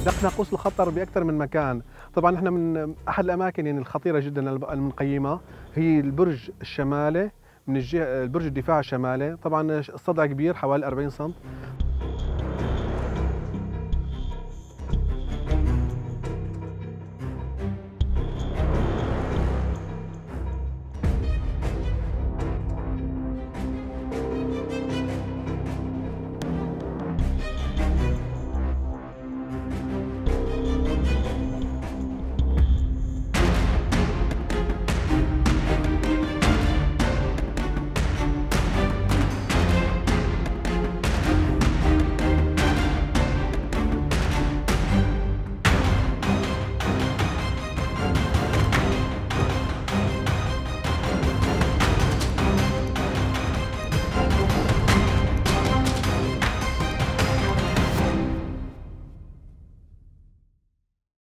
نحن قوس الخطر باكثر من مكان. طبعا احنا من احد الاماكن يعني الخطيره جدا المقيمه هي البرج الشمالي، من الجهه البرج الدفاع الشمالي. طبعا الصدع كبير حوالي 40 سم.